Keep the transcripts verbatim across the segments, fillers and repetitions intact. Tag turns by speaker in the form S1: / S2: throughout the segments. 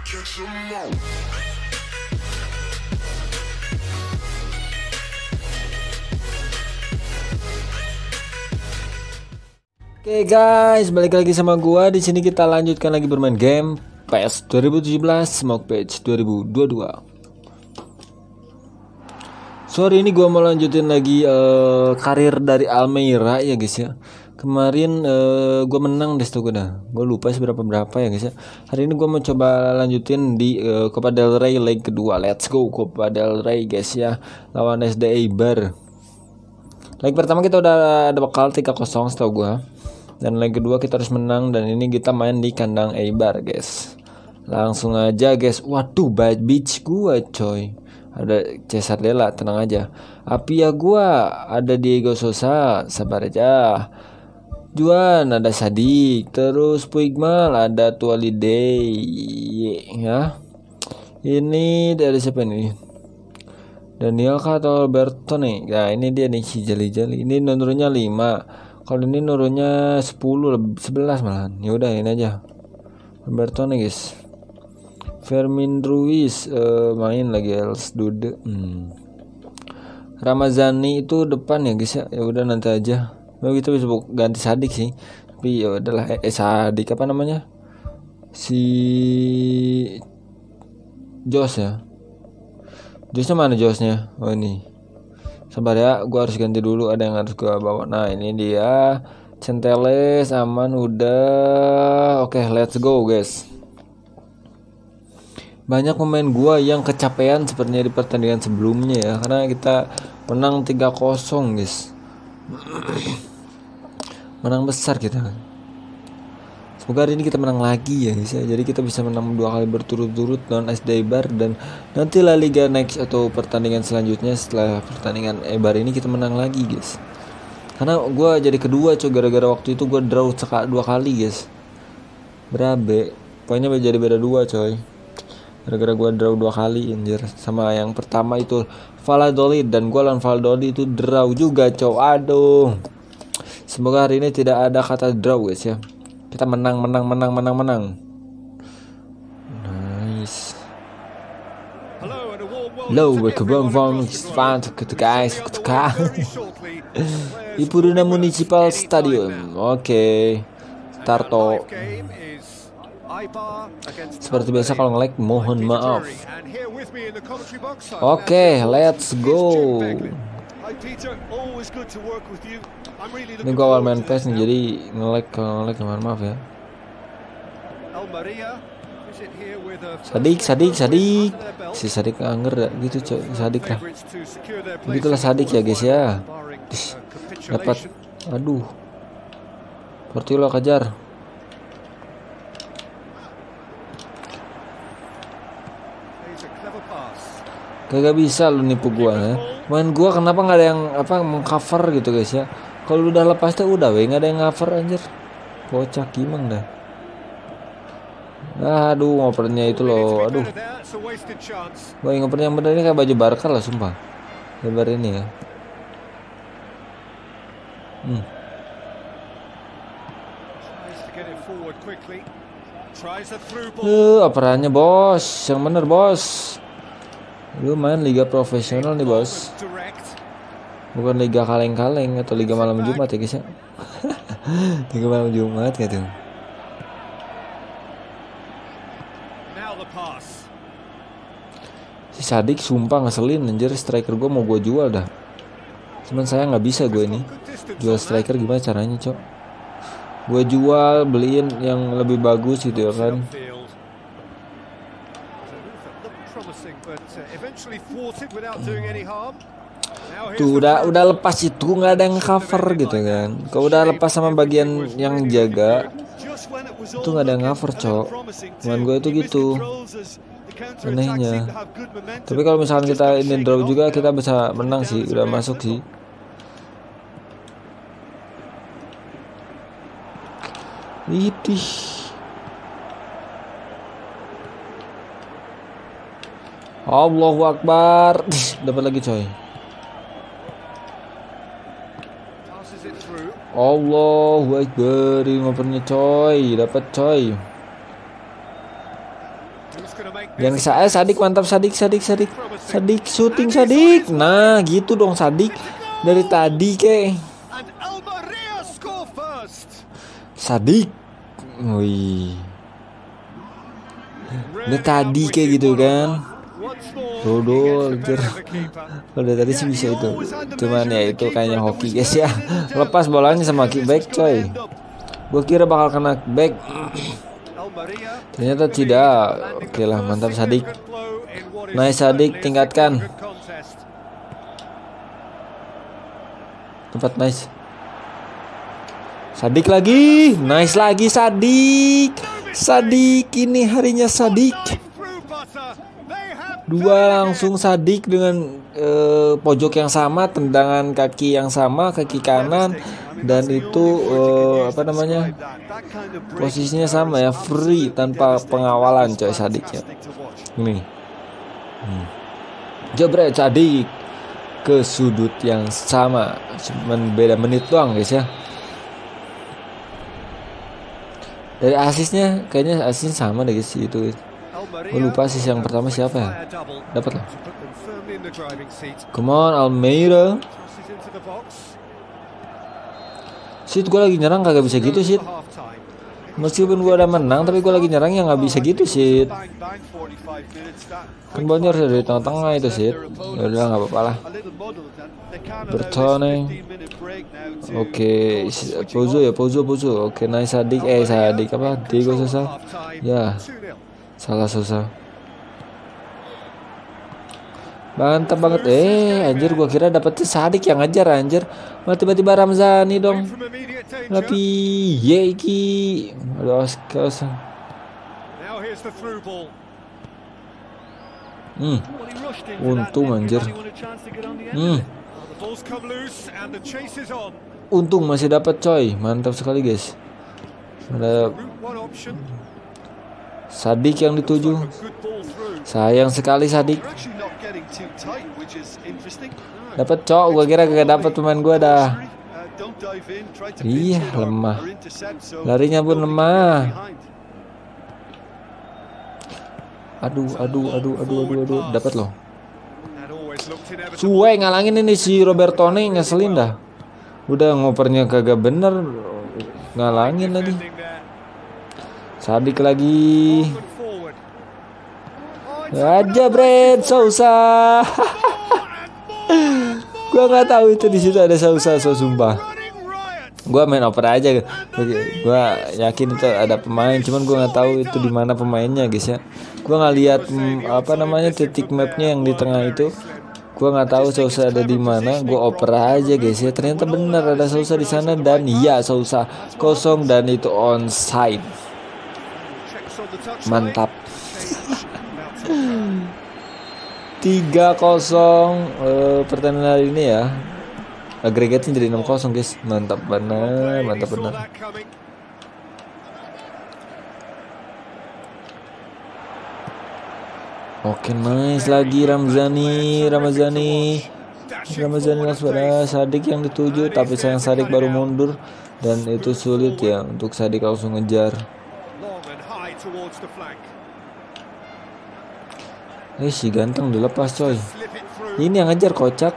S1: Oke guys, balik lagi sama gua. Di sini kita lanjutkan lagi bermain game P E S dua ribu tujuh belas Smoke Patch dua ribu dua puluh dua. Sorry, ini gua mau lanjutin lagi uh, karir dari Almeida ya guys ya. Kemarin uh, gua menang deh tuh dah. Gua lupa sih berapa berapa ya guys ya. Hari ini gua mau coba lanjutin di uh, Copa del Rey leg kedua. Let's go Copa del Rey guys ya. Lawan S D Eibar. Leg pertama kita udah ada bakal tiga kosong setahu gua. Dan leg kedua kita harus menang, dan ini kita main di kandang Eibar guys. Langsung aja guys. Waduh, bad beach gua coy. Ada Cesar Dela, tenang aja. Apia gua ada Diego Sosa, sabar aja. Juan ada Sadik, terus Puigmal ada Tualide ya. Ini dari siapa nih? Daniel kah atau Alberto nih? Nah, ini dia nih si jali-jali. Ini nurunnya lima. Kalau ini nurunnya sepuluh, sebelas malahan. Ya udah ini aja. Alberto nih guys. Fermin Ruiz uh, main lagi Els Dude. Hmm. Ramazani itu depan ya guys ya. Ya udah nanti aja. Mau kita bisa ganti Sadik sih. Tapi ya udahlah eh, eh Sadik apa namanya? Si Jos ya. Josnya mana Josnya? Oh ini. Sabar ya, gue harus ganti dulu, ada yang harus gue bawa. Nah ini dia Centeles, aman udah. Oke, okay, let's go guys. Banyak pemain gue yang kecapean sepertinya di pertandingan sebelumnya ya, karena kita menang tiga kosong guys. Menang besar kita. Semoga hari ini kita menang lagi ya guys ya. Jadi kita bisa menang dua kali berturut-turut lawan S D Eibar, dan nanti La Liga next atau pertandingan selanjutnya setelah pertandingan Eibar ini kita menang lagi guys. Karena gue jadi kedua coy, gara-gara waktu itu gue draw seka, dua kali guys. Berabe, poinnya jadi beda dua coy. Gara-gara gue draw dua kali anjir. Sama yang pertama itu Valladolid, dan gue lawan Valladolid itu draw juga coy. Aduh. Semoga hari ini tidak ada kata draw guys ya. Kita menang, menang, menang, menang, menang. Nice. Hello, welcome from Span to guys. Ipuruna Municipal Stadium. Oke. Okay. Tarto. Seperti biasa kalau nge-lag mohon maaf. Oke, okay, let's go. Ini gue awal main P E S nih, jadi nge-lag, kalau nge-lag mohon maaf ya. Sadik, Sadik, Sadik. Si Sadik anger gitu coy, Sadik lah. Begitulah Sadik ya guys ya. Dapat, aduh. Portillo kejar. Kagak bisa lu nipu gua ya. Main gua kenapa nggak ada yang apa mengcover gitu guys ya. Kalau udah lepas tuh udah weh, nggak ada yang cover anjir. Kocak gimang dah. Aduh, ngopernya itu loh. Aduh. Wah, ngopernya yang bener ini kayak baju Barca lah sumpah. Lebar ini ya. Hmm. Uh, operannya bos, yang bener bos. Lu main liga profesional nih bos, bukan liga kaleng-kaleng atau liga malam Jumat ya guys ya. Liga malam Jumat gitu. Si Sadik sumpah ngeselin anjir, striker gue mau gue jual dah. Cuman saya nggak bisa gue ini jual striker, gimana caranya cok? Gue jual beliin yang lebih bagus gitu ya kan. Tuh udah udah lepas itu nggak ada yang cover gitu kan. Kalau udah lepas sama bagian yang jaga itu nggak ada yang cover cok. Cuman gue itu gitu anehnya. Tapi kalau misalkan kita ini draw juga kita bisa menang sih, udah masuk sih. Idih. Allahu Akbar. Dapat lagi coy. Allahu Akbar, ngopernya coy, dapat coy. Jangan ke saya. Sadik mantap, Sadik, Sadik, Sadik, Sadik, syuting Sadik. Nah, gitu dong Sadik dari tadi kek. Sadik, wih, dari tadi kayak gitu kan. Dodol, anjir. Udah tadi sih bisa itu. Cuman ya itu kayaknya hoki guys ya. Lepas bolanya sama kickback coy. Gue kira bakal kena back. Ternyata tidak. Oke lah, mantap Sadik. Nice Sadik, tingkatkan. Tempat nice. Sadik lagi. Nice lagi Sadik. Sadik, ini harinya Sadik. Dua langsung Sadik dengan uh, pojok yang sama, tendangan kaki yang sama, kaki kanan, dan itu uh, apa namanya, posisinya sama ya, free tanpa pengawalan coy Sadik ya. Nih, hmm. jebret Sadik ke sudut yang sama, cuman beda menit doang guys ya. Dari asisnya kayaknya asisnya sama deh guys itu. Gue lupa sih yang pertama siapa ya. Dapat lah. Come on Almeida. Shit, gue lagi nyerang kagak bisa gitu shit. Meskipun gue udah menang tapi gue lagi nyerang yang nggak bisa gitu shit. Kan bolanya harus dari tengah-tengah itu shit. Ya udah nggak apa-apa lah. Bertone. Oke, Pozo ya Pozo Pozo. Oke, nice Sadik. Eh Sadik apa? Diego Sosa. Ya. Salah susah. Mantap banget. Eh anjir, gua kira dapetnya Sadik yang ngajar anjir. Malah tiba-tiba Ramzani dong. Tapi ye iki. Aduh, Oscar. Hmm. Untung anjir. Hmm. Untung masih dapat coy. Mantap sekali guys. Ada Sadik yang dituju. Sayang sekali Sadik. Dapat cok, gua kira gak dapat pemain gua dah. Iya, lemah. Larinya pun lemah. Aduh, aduh, aduh, aduh, aduh, aduh, dapat loh. Suwe ngalangin ini si Robertone, ngeselin dah. Udah ngopernya kagak bener, ngalangin lagi. Sadik lagi. Aja Brad Sousa. Gua nggak tahu itu di situ ada Sousa, so sumpah. Gua main oper aja. Gua yakin itu ada pemain, cuman gua nggak tahu itu di mana pemainnya guys ya. Gua nggak lihat hmm, apa namanya titik mapnya yang di tengah itu. Gua nggak tahu Sousa ada di mana. Gua oper aja guys ya. Ternyata benar ada Sousa di sana dan iya Sousa kosong dan itu onside. Mantap. tiga kosong uh, pertandingan hari ini ya. Agregatnya jadi enam kosong guys. Mantap benar, mantap benar. Oke, nice lagi Ramzani, Ramazani. Ramazani langsung pada Sadik yang dituju, tapi sayang Sadik baru mundur dan itu sulit ya untuk Sadik langsung ngejar. Eh si ganteng dilepas coy. Ini yang ngejar kocak.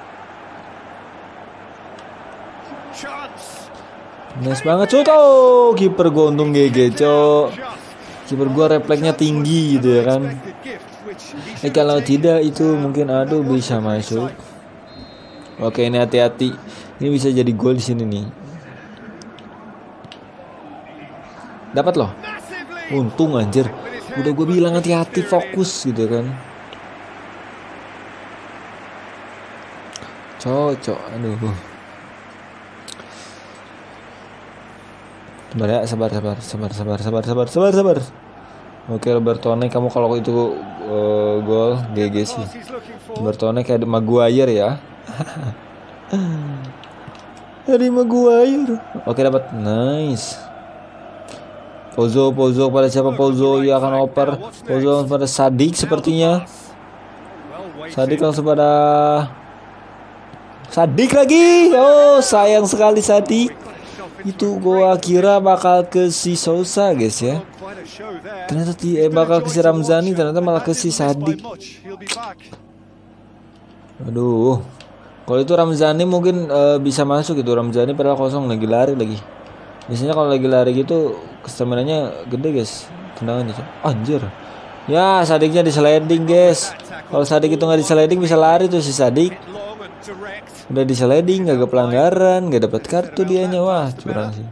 S1: Nice banget coy. Oh, kiper gua untung G G cok. Kiper gua refleksnya tinggi gitu ya kan. Eh kalau tidak itu mungkin aduh bisa masuk. Oke, ini hati-hati. Ini bisa jadi gol di sini nih. Dapat loh. Untung anjir. Udah gue bilang hati-hati, fokus gitu kan. Cocok, aduh. Sabar ya, sabar, sabar, sabar, sabar, sabar, sabar, sabar, sabar. Oke, Robertone, kamu kalau itu uh, gol G G sih. Robertone kayak Maguire ya. Dari Maguire. Oke, dapat, nice. Pozo, Pozo pada siapa Pozo? Ya akan oper. Pozo pada Sadik sepertinya. Sadik langsung pada Sadik lagi. Oh sayang sekali Sadik. Itu gua kira bakal ke si Sousa guys ya. Ternyata eh, bakal ke si Ramzani, ternyata malah ke si Sadik. Aduh. Kalau itu Ramzani mungkin uh, bisa masuk gitu. Ramzani padahal kosong lagi lari lagi. Biasanya kalau lagi lari gitu staminanya gede guys. Tendangan aja. Anjir. Ya Sadiknya di sliding guys. Kalau Sadik itu nggak di sliding bisa lari tuh si Sadik. Udah di sliding gak pelanggaran, gak dapat kartu dianya. Wah curang sih.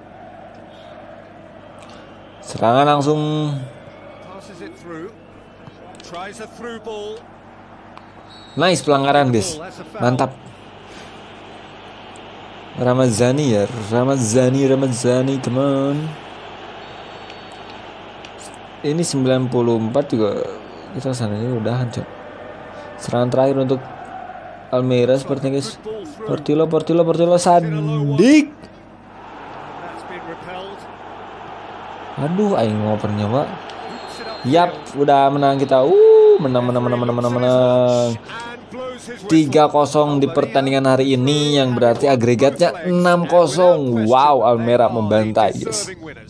S1: Serangan langsung. Nice pelanggaran guys. Mantap. Ramazani ya, Ramazani, Ramazani teman. Ini sembilan puluh empat juga kita sananya udahan cok. Serangan terakhir untuk Almeria sepertinya guys. Portillo, Portillo, Portillo, Sadik. Aduh, aing ngopernya pak. Yap, udah menang kita. Uh, menang, menang, menang, menang, menang, menang. tiga kosong di pertandingan hari ini yang berarti agregatnya enam kosong. Wow, Almeria membantai guys.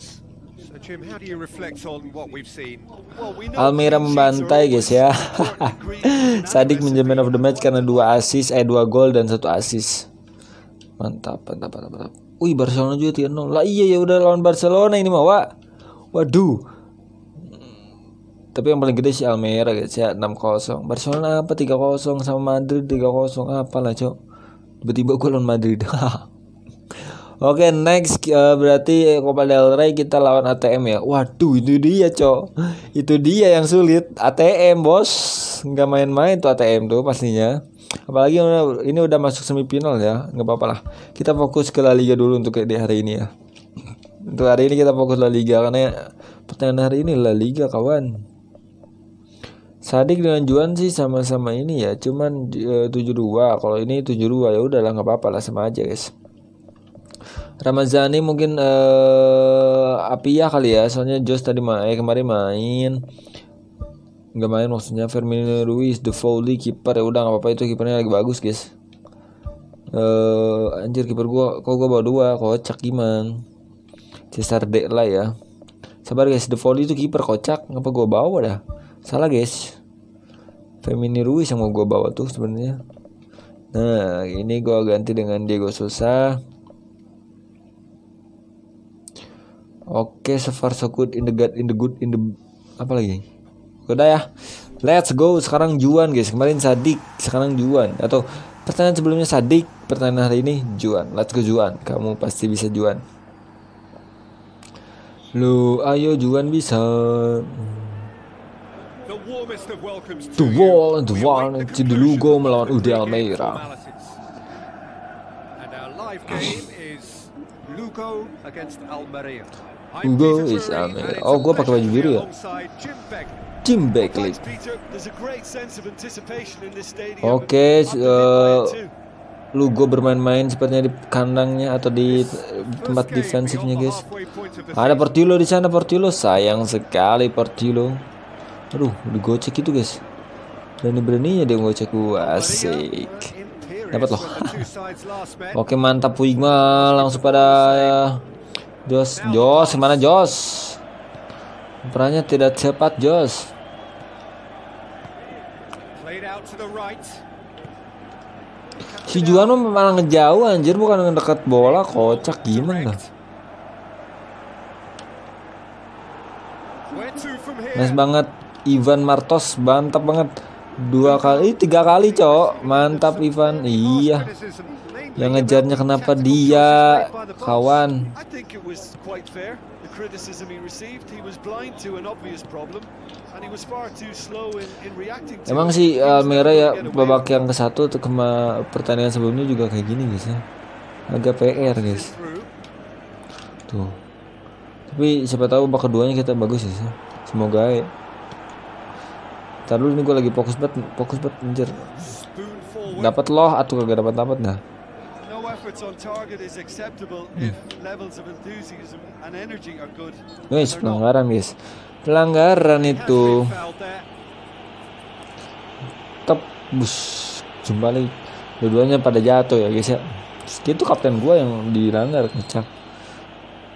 S1: Almeria membantai guys ya. Sadik menjadi man of the match karena dua assist, eh dua gol dan satu assist. Mantap, mantap, mantap, mantap. Wih, Barcelona juga tiga nol. Lah iya ya udah lawan Barcelona ini mah, Wak. Waduh. Tapi yang paling gede sih Almeria guys ya, enam kosong. Barcelona apa tiga kosong sama Madrid tiga kosong apalah, Cok. Tiba-tiba gue lawan Madrid. Oke, okay, next uh, berarti Copa del Rey kita lawan A T M ya. Waduh, itu dia, Cok. Itu dia yang sulit. A T M, Bos. Enggak main-main tuh A T M tuh pastinya. Apalagi ini udah masuk semifinal ya. Enggak apa-apa lah. Kita fokus ke La Liga dulu untuk di hari ini ya. Untuk hari ini kita fokus La Liga karena pertandingan hari ini La Liga kawan. Sadik dengan Juan sih sama-sama ini ya, cuman e, tujuh dua. Kalau ini tujuh dua ya udahlah nggak apa-apa lah, sama aja guys. Ramazani mungkin e, Apia kali ya, soalnya Jos tadi main eh, kemarin main. Nggak main maksudnya. Firmino Ruiz, De Foley kiper ya udah nggak apa-apa, itu kipernya lagi bagus guys. E, anjir kiper gua kok gua bawa dua, kocak gimana? Cesar D lah ya. Sabar guys, De Foley itu kiper kocak, ngapa gua bawa dah? Salah guys. Firmino Ruiz yang mau gue bawa tuh sebenarnya. Nah ini gue ganti dengan Diego Sousa. Oke, so far so good in the good in the good in the apa lagi? Udah ya. Let's go. Sekarang Juan guys. Kemarin Sadik, sekarang Juan. Atau pertanyaan sebelumnya Sadik, pertanyaan hari ini Juan. Let's go Juan. Kamu pasti bisa Juan. Lu ayo Juan bisa. The wall and the one to the Lugo melawan U D Almeria. Lugo is Almeria. Oh, gue pakai baju biru ya. Jim Beckley. Oke, uh, Lugo bermain-main sepertinya di kandangnya atau di tempat defensifnya guys. Ada Portillo di sana, Portillo sayang sekali Portillo. Aduh, digocek itu guys. Berani-beraninya dia ngocek gua, asik. Dapat loh. Oke, mantap Puigma langsung pada Jos. Jos, mana Jos? Perannya tidak cepat Jos. Si Juan malah ngejauh anjir, bukan ngedekat bola, kocak gimana? Nice banget. Ivan Martos mantap banget, dua kali tiga kali cok, mantap Ivan. Iya, yang ngejarnya kenapa dia kawan. Emang sih Almeria ya babak yang ke satu ke pertandingan sebelumnya juga kayak gini guys ya, agak P R guys tuh. Tapi siapa tahu babak keduanya kita bagus ya, semoga ya. Ntar dulu ini gue lagi fokus banget, fokus banget anjir. Dapat loh atau kagak dapat dapat dah. Guys, pelanggaran guys. Pelanggaran itu. Tep bus kembali. Dua-duanya pada jatuh ya guys ya. Itu kapten gue yang dilanggar kocak.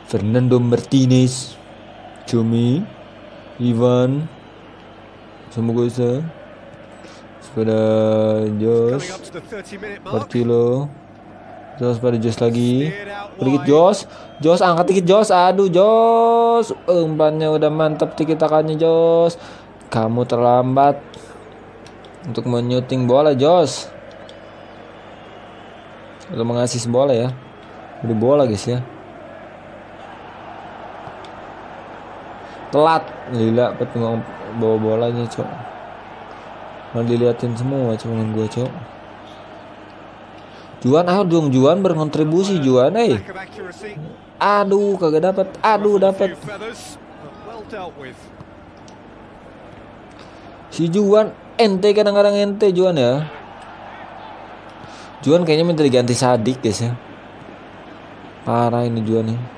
S1: Fernando Martinez, Cumi, Ivan, Samugosa, pada Jos, Martilo, Jos pada Jos lagi, sedikit Jos, Jos angkat dikit Jos, aduh Jos, umpannya udah mantap tiki-takannya Jos, kamu terlambat untuk menyuting bola Jos, udah mengasis bola ya, beli bola guys ya. Telat lila petung bawa bolanya cok, mau diliatin semua cuman gue cok. Juan ayo dong Juan berkontribusi Juan eh aduh kagak dapat, aduh dapat si Juan, ente kadang-kadang ente Juan ya. Juan kayaknya minta diganti Sadik guys ya, parah ini Juan nih.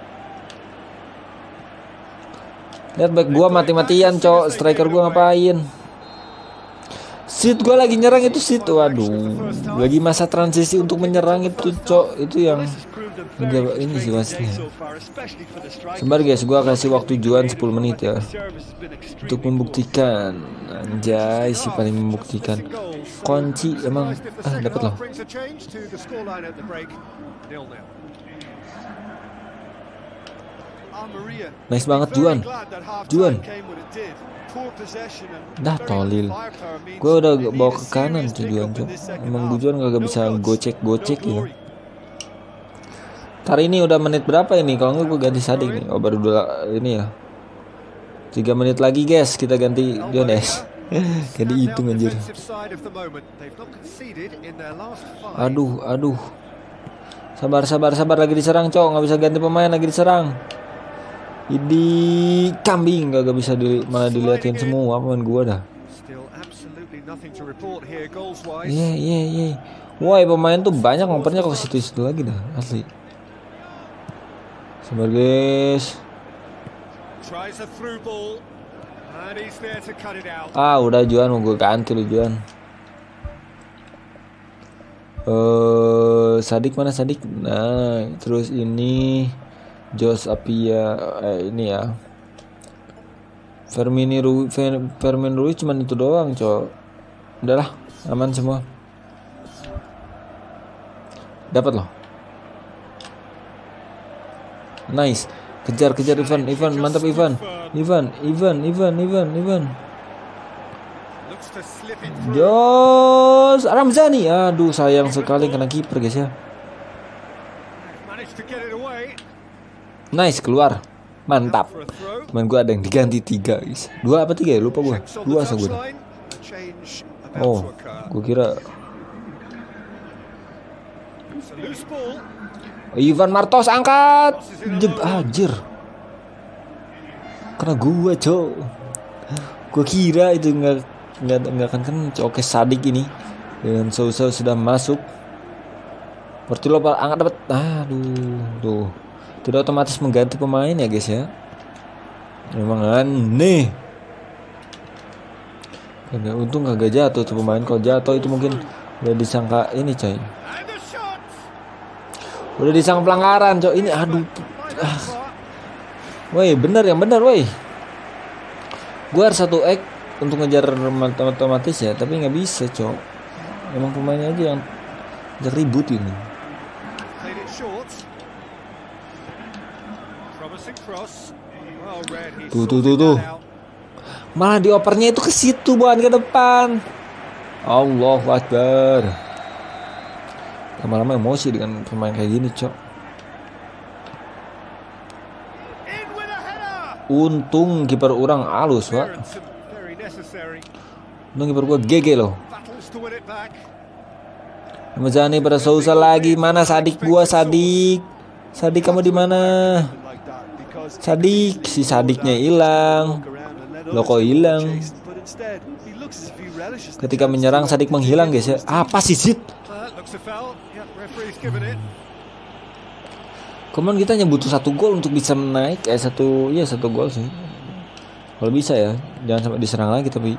S1: Lihat back gua mati-matian cok, striker gua ngapain? Sit gua lagi nyerang itu sit, waduh, lagi masa transisi untuk menyerang itu cok, itu yang ini sih wasitnya. Sebentar guys, gua kasih waktu Juan sepuluh menit ya untuk membuktikan, anjay si paling membuktikan. Kunci emang ah dapat loh. Nice banget Juan, Juan. Dah tolil. Gue udah bawa ke kanan tuh Juan tuh. Emang gue Juan gak bisa gocek-gocek ya. Hari ini udah menit berapa ini? Kalau nggak gue ganti Sadik nih. Oh baru dua ini ya. Tiga menit lagi guys, kita ganti Juan es. Kayak dihitung anjir. Aduh, aduh. Sabar, sabar, sabar, lagi diserang cowok, nggak bisa ganti pemain, lagi diserang. Ini kambing gak bisa di, malah diliatin semua pemain gua dah. Iya iya iya. Woi pemain tuh banyak ngopernya kok ke situ-situ lagi dah asli. Sabar guys. Ah udah Juan mau gue ganti lu Juan. Eh uh, Sadik mana Sadik? Nah terus ini Jos Apia eh, ini ya Fermini Rui Fermin Rui cuman itu doang cok. Udahlah aman semua. Dapat loh. Nice. Kejar kejar Ivan Ivan mantap Ivan Ivan Ivan Ivan Ivan Ivan Jos Ramzani, aduh sayang sekali kena kiper guys ya. Nice keluar, mantap. Cuman gue ada yang diganti tiga guys. Dua apa tiga ya lupa gue. Dua asal gue. Oh, gue kira Ivan Martos angkat. Jeb anjir. Karena gue cok. Gue kira itu nggak nggak nggak akan kan. Oke Sadik ini dengan Sousa sudah masuk. Berarti lo angkat dapat. Aduh, tuh. Tidak otomatis mengganti pemain ya guys ya. Memang aneh. Kagak untung kagak jatuh tuh pemain. Kalau jatuh itu mungkin udah disangka ini coy. Udah disangka pelanggaran coy. Ini aduh. Ah. Woi bener yang bener woi. Gua harus satu ek untuk ngejar otomatis ya. Tapi nggak bisa coy. Emang pemainnya aja yang ribut ini. Tuh tuh tuh tuh. Malah diopernya itu ke situ bukan ke depan. Allahu Akbar. Lama-lama emosi dengan pemain kayak gini, cok. Untung kiper orang halus, Pak. Untung kiper gua G G loh. Ramzani pada Sousa lagi. Mana Sadik gua, Sadik? Sadik kamu di mana? Sadik, si Sadiknya hilang. Lo kok hilang? Ketika menyerang Sadik menghilang guys ya. Apa sih Sid? Kemudian kita hanya butuh satu gol untuk bisa menaik. Eh satu, ya satu gol sih. Kalau bisa ya, jangan sampai diserang lagi tapi.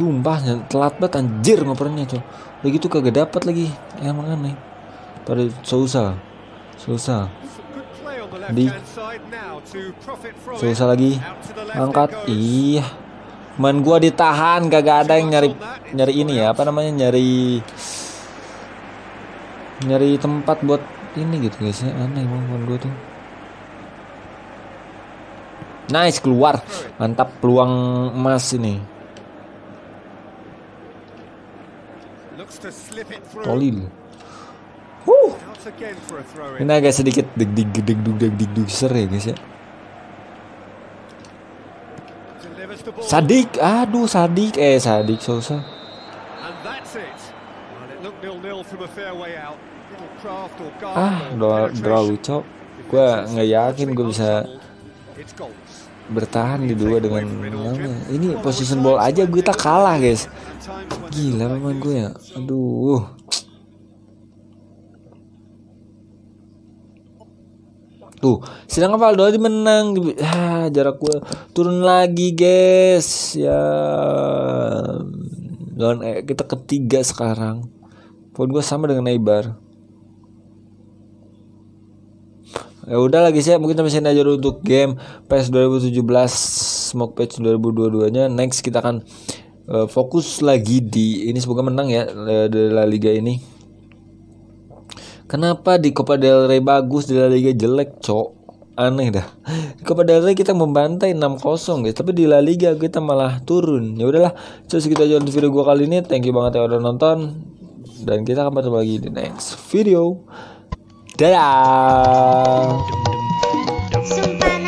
S1: Sumpah telat banget anjir ngopernya tuh. Udah gitu kagak dapat lagi. Emang aneh. Pada Sousa. Sousa. Di Sousa lagi. Angkat. Iya. Man gua ditahan, kagak ada yang nyari nyari ini ya, apa namanya? Nyari nyari tempat buat ini gitu guys ya. Aneh man gua tuh. Nice, keluar. Mantap, peluang emas ini. Tolil. Huh. Ini agak sedikit deg deg deg deg deg deg deg ser ya guys ya. Sadik, aduh Sadik, eh Sadik Sousa. Ah, draw lucu. Gue nggak yakin gue bisa bertahan di dua dengan ini position ball aja gue tak kalah guys. Gila memang gue ya. Aduh. Tuh, sedangkan Valdo menang. Ah, jarak gue turun lagi, guys. Ya. Dan eh, kita ketiga sekarang. Poin gue sama dengan Eibar. Ya udah lagi sih, mungkin sampai sini aja dulu untuk game P E S dua ribu tujuh belas Smoke Patch dua ribu dua puluh dua-nya. Next kita akan uh, fokus lagi di ini, semoga menang ya di La Liga ini. Kenapa di Copa del Rey bagus, di La Liga jelek, cok? Aneh dah. Di Copa del Rey kita membantai enam kosong guys, tapi di La Liga kita malah turun. Ya udahlah, terus kita aja untuk video gua kali ini. Thank you banget ya udah nonton, dan kita akan bertemu lagi di next video. Dadah.